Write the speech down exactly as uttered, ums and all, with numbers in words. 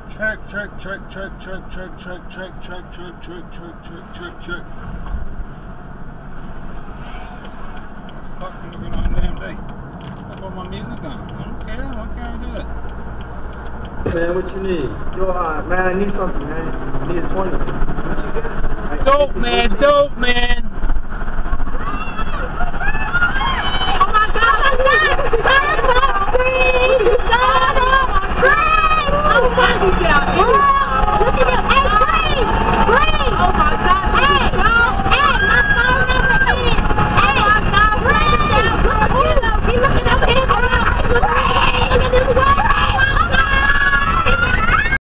Check, check, check, check, check, check, check, check, check, check, check, check, check, check, check. Fuck, I'm looking on damn day. I put my music on. I don't care. Why can't I do that? Man, what you need? Yo, uh, man, I need something, man. I need a twenty. What you got? Dope, man. Dope, man.